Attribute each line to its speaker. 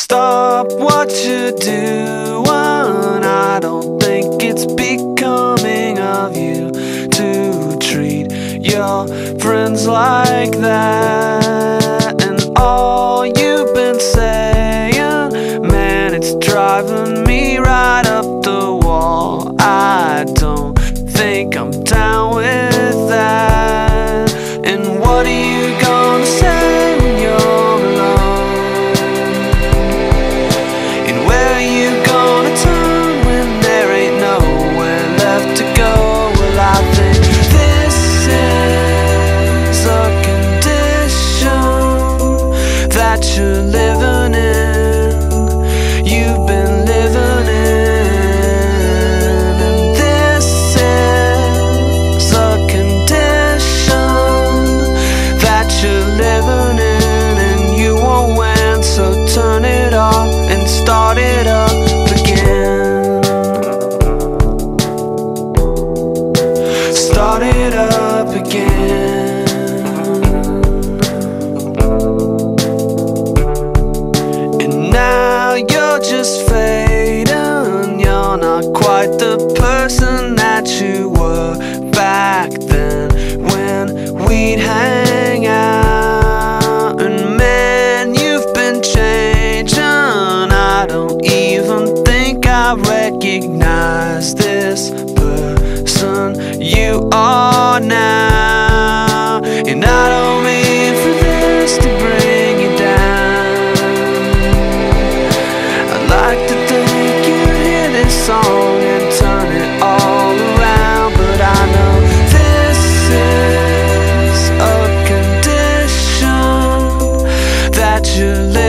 Speaker 1: Stop what you're doing. I don't think it's becoming of you to treat your friends like that. And all you've been saying, man, it's driving me right up the wall. I don't think I'm down with that. And what are you gonna say when you're alone? And where are you gonna turn when there ain't nowhere left to go? Well, I think this is a condition that you're living in. You've been living in. And this is a condition that you're living in. And you won't win, so turn it off and start it up again. Start it up again. And now you're just fading. You're not quite the person that you were back then when we'd hang out. And man, you've been changing. I don't even think I recognize this person you are now. And I don't mean for this to bring you down. I'd like to think you'd hear this song and turn it all around, but I know this is a condition that you're living